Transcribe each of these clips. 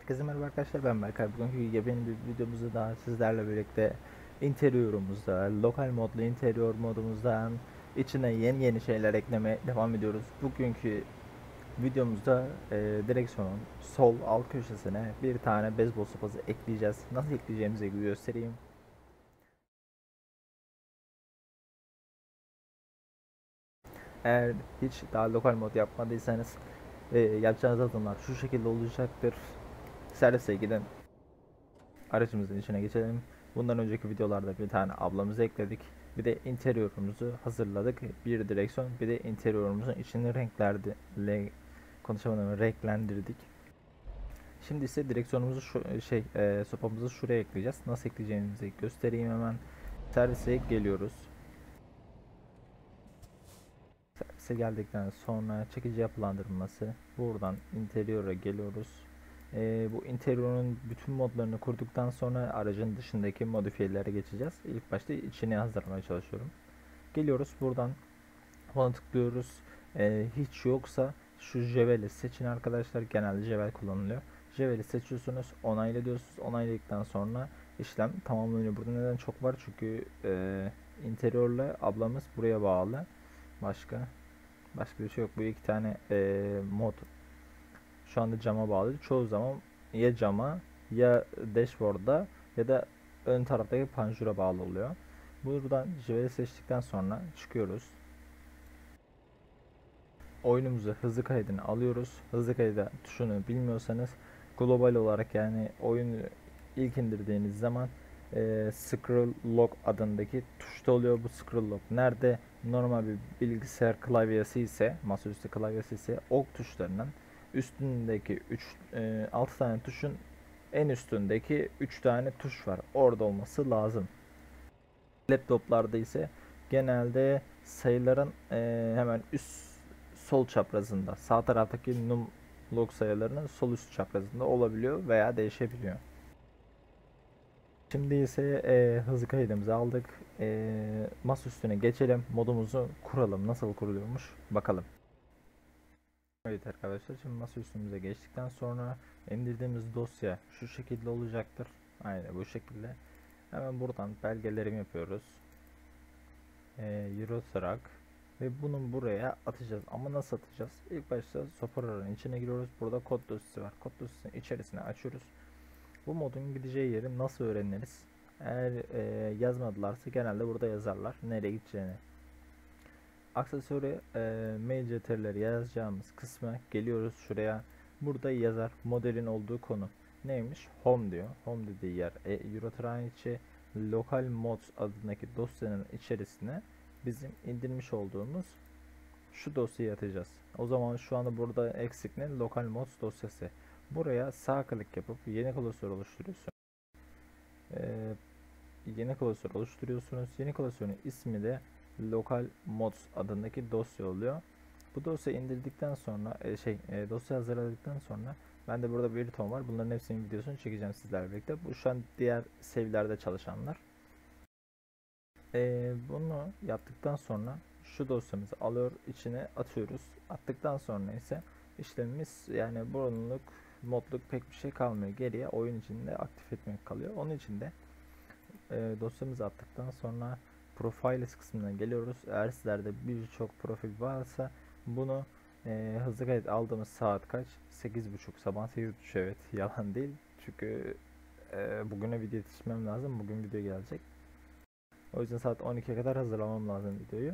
Herkese merhaba arkadaşlar, ben Berkay. Bugünkü yepyeni bir videomuzda daha sizlerle birlikte interiorumuzda, lokal modlu interior modumuzdan içine yeni şeyler eklemeye devam ediyoruz. Bugünkü videomuzda direksiyonun sol alt köşesine bir tane beyzbol sopası ekleyeceğiz. Nasıl ekleyeceğimizi göstereyim. Eğer hiç daha lokal mod yapmadıysanız yapacağınız adımlar şu şekilde olacaktır. Servise gidin. Aracımızın içine geçelim. Bundan önceki videolarda bir tane ablamızı ekledik. Bir de interiorumuzu hazırladık. Bir direksiyon, bir de interiorumuzun içini renklendirdik. Şimdi ise direksiyonumuzu sopamızı şuraya ekleyeceğiz. Nasıl ekleyeceğimizi göstereyim hemen. Servise geliyoruz. Servise geldikten sonra çekici yapılandırması. Buradan interiora geliyoruz. Bu interiorun bütün modlarını kurduktan sonra aracın dışındaki modifiyelere geçeceğiz. İlk başta içini hazırlamaya çalışıyorum. Geliyoruz buradan ona tıklıyoruz. Hiç yoksa şu Jewel'i seçin arkadaşlar. Genelde Jewel kullanılıyor. Jewel'i seçiyorsunuz. Onayla diyorsunuz. Onayladıktan sonra işlem tamamlanıyor. Burada neden çok var? Çünkü interiorla ablamız buraya bağlı. Başka bir şey yok. Bu iki tane mod şu anda cama bağlı. Çoğu zaman ya cama ya dashboard'a ya da ön taraftaki panjura bağlı oluyor. Buradan JV'yi seçtikten sonra çıkıyoruz. Oyunumuzu hızlı kaydını alıyoruz. Hızlı kaydı tuşunu bilmiyorsanız global olarak, yani oyunu ilk indirdiğiniz zaman scroll lock adındaki tuşta oluyor. Bu scroll lock nerede? Normal bir bilgisayar klavyesi ise, masaüstü klavyesi ise ok tuşlarının üstündeki 6 tane tuşun en üstündeki 3 tane tuş var. Orada olması lazım. Laptoplarda ise genelde sayıların hemen üst sol çaprazında, sağ taraftaki log sayılarının sol üst çaprazında olabiliyor veya değişebiliyor. Şimdi ise hızlı kaydımızı aldık. Masa üstüne geçelim. Modumuzu kuralım. Nasıl kuruluyormuş bakalım. Evet arkadaşlar, şimdi masa üstümüze geçtikten sonra indirdiğimiz dosya şu şekilde olacaktır. Aynen bu şekilde. Hemen buradan belgelerimi yapıyoruz. Eurotrack ve bunu buraya atacağız. Ama nasıl atacağız? İlk başta Sopara'nın içine giriyoruz. Burada kod dosyası var. Kod dosyasının içerisine açıyoruz. Bu modun gideceği yeri nasıl öğreniriz? Eğer yazmadılarsa genelde burada yazarlar nereye gideceğini. Aksesuarı mail ctr'leri yazacağımız kısma geliyoruz şuraya. Burada yazar modelin olduğu konu. Neymiş? Home diyor. Home dediği yer Eurotrack'ın içi. Local mods adındaki dosyanın içerisine bizim indirmiş olduğumuz şu dosyayı atacağız. O zaman şu anda burada eksik ne? Local mods dosyası. Buraya sağ klik yapıp yeni klasör oluşturuyorsunuz. Yeni klasörün ismi de local mods adındaki dosya oluyor. Bu dosyayı indirdikten sonra dosya hazırladıktan sonra ben de burada bir ton var. Bunların hepsinin videosunu çekeceğim sizlerle birlikte. Bu şu an diğer save'lerde çalışanlar. Bunu yaptıktan sonra şu dosyamızı alıyor, içine atıyoruz. Attıktan sonra ise işlemimiz, yani buranlık modluk pek bir şey kalmıyor. Geriye oyun içinde aktif etmek kalıyor. Onun için de dosyamızı attıktan sonra profiles kısmına geliyoruz. Eğer sizlerde birçok profil varsa bunu hızlı kayıt aldığımız saat kaç? 8:30, sabah 8:30, evet, yalan değil. Çünkü bugüne video yetişmem lazım. Bugün video gelecek. O yüzden saat 12'ye kadar hazırlamam lazım videoyu.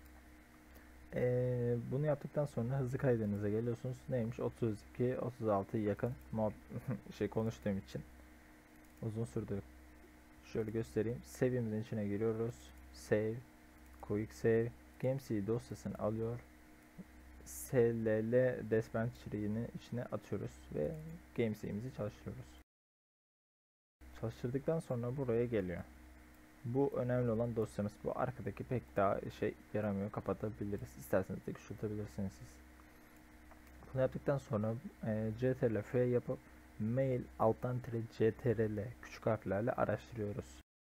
Bunu yaptıktan sonra hızlı kaydınıza geliyorsunuz. Neymiş? 32-36'ya yakın mod konuştuğum için uzun sürdü. Şöyle göstereyim. Save'imizin içine giriyoruz. Save, Quick Save, GameC dosyasını alıyor. SLL Dispatcher'ini içine atıyoruz ve GameC'imizi çalıştırıyoruz. Çalıştırdıktan sonra buraya geliyor. Bu önemli olan dosyamız. Bu arkadaki pek daha yaramıyor. Kapatabiliriz. İsterseniz de küçültebilirsiniz siz. Bunu yaptıktan sonra CTRL F yapıp mail alttan CTRL küçük harflerle araştırıyoruz.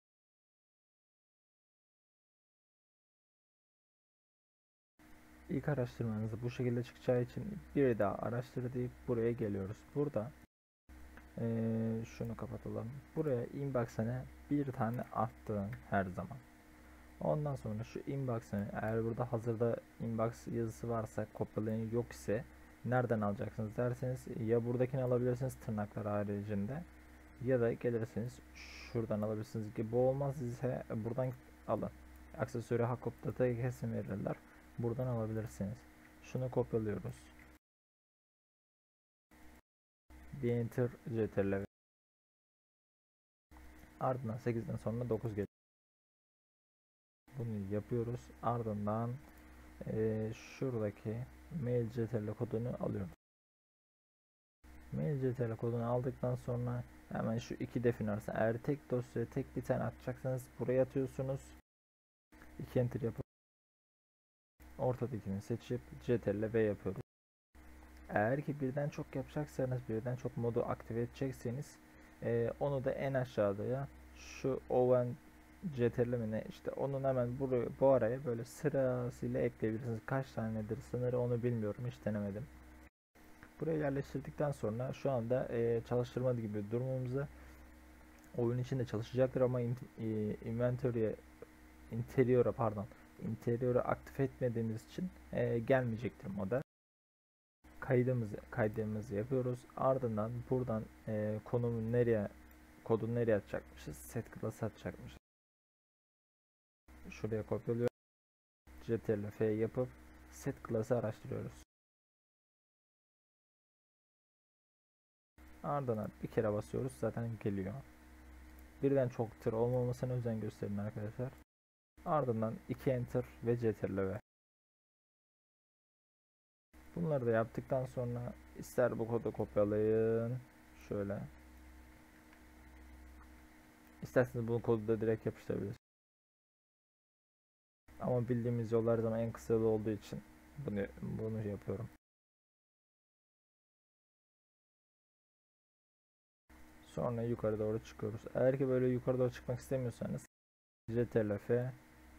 İlk araştırmanızı bu şekilde çıkacağı için bir daha araştır deyip buraya geliyoruz. Burada Şunu kapatalım. Buraya inbox'ını bir tane arttırın her zaman. Ondan sonra şu inbox'ını, eğer burada hazırda inbox yazısı varsa, kopyalayın, yok ise nereden alacaksınız derseniz, ya buradakini alabilirsiniz tırnaklar haricinde, ya da gelirsiniz şuradan alabilirsiniz ki bu olmaz ise buradan alın. Aksesuarı Hakop'ta kesin verirler. Buradan alabilirsiniz. Şunu kopyalıyoruz. Bir enter ctrl, ardından 8'den sonra 9 geliyor. Bunu yapıyoruz. Ardından şuradaki mail ctrl kodunu alıyoruz. Mail ctrl kodunu aldıktan sonra hemen şu iki defin arasında, eğer tek dosyaya tek bir tane atacaksanız buraya atıyorsunuz. 2 enter yapıp ortadakini seçip ctrl v yapıyoruz. Eğer ki birden çok yapacaksanız, birden çok modu aktive edecekseniz onu da en aşağıda, ya şu oven ctrl mi ne, işte onun hemen buraya, bu araya böyle sırasıyla ekleyebilirsiniz. Kaç tanedir sınırı onu bilmiyorum, hiç denemedim. Buraya yerleştirdikten sonra şu anda çalıştırmadığı gibi durumumuzda oyun içinde çalışacaktır ama interior'a aktif etmediğimiz için gelmeyecektir moda. Kaydımızı yapıyoruz. Ardından buradan kodu nereye atacakmışız? Set class atacakmışız. Şuraya kopyalıyorum. Ctrl F yapıp set class'ı araştırıyoruz. Ardından bir kere basıyoruz, zaten geliyor. Birden çok tır olmamasına özen gösterin arkadaşlar. Ardından 2 enter ve ctrl V. Bunları da yaptıktan sonra ister bu kodu kopyalayın şöyle, İsterseniz bu kodu da direkt yapıştırabilirsiniz. Ama bildiğimiz yollar zaman en kısa yolu olduğu için bunu yapıyorum. Sonra yukarı doğru çıkıyoruz. Eğer ki böyle yukarı doğru çıkmak istemiyorsanız ctrl F,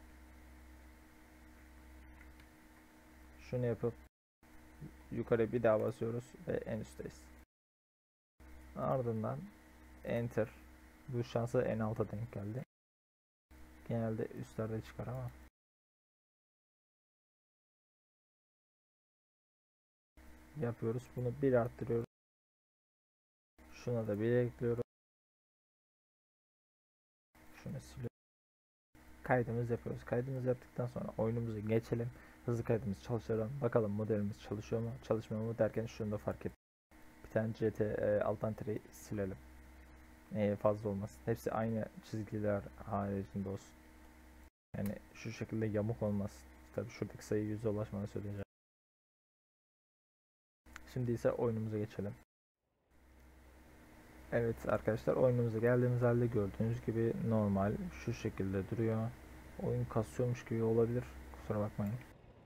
şunu yapıp yukarı bir daha basıyoruz ve en üstteyiz. Ardından enter. Bu şansı en alta denk geldi. Genelde üstlerde çıkar ama. Yapıyoruz. Bunu bir arttırıyoruz. Şuna da bir ekliyoruz. Şunu siliyoruz. Kaydımızı yapıyoruz. Kaydımızı yaptıktan sonra oyunumuza geçelim. Hızlı kaydımızı çalıştıralım. Bakalım modelimiz çalışıyor mu, çalışmıyor mu derken şunu da fark ettim. Bir tane CT alttan tireyi silelim. Fazla olmasın. Hepsi aynı çizgiler haricinde olsun. Yani şu şekilde yamuk olmasın. Tabii şuradaki sayı 100'e ulaşmanı söyleyeceğim. Şimdi ise oyunumuza geçelim. Evet arkadaşlar, oyunumuza geldiğimiz halde gördüğünüz gibi normal şu şekilde duruyor. Oyun kasıyormuş gibi olabilir, kusura bakmayın.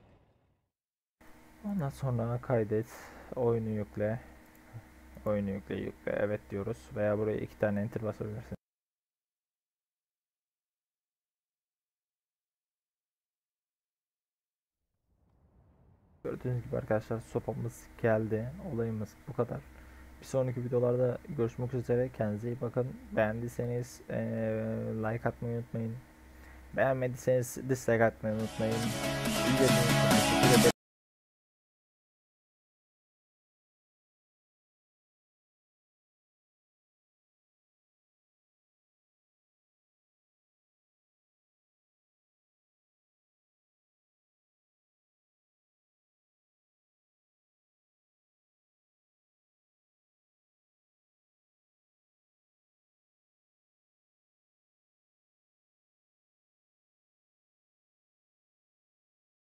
Ondan sonra kaydet, oyunu yükle, yükle evet diyoruz veya buraya 2 tane enter basabilirsiniz. Gördüğünüz gibi arkadaşlar sopamız geldi. Olayımız bu kadar. Bir sonraki videolarda görüşmek üzere. Kendinize iyi bakın. Beğendiyseniz like atmayı unutmayın. Beğenmediyseniz dislike atmayı unutmayın. İyi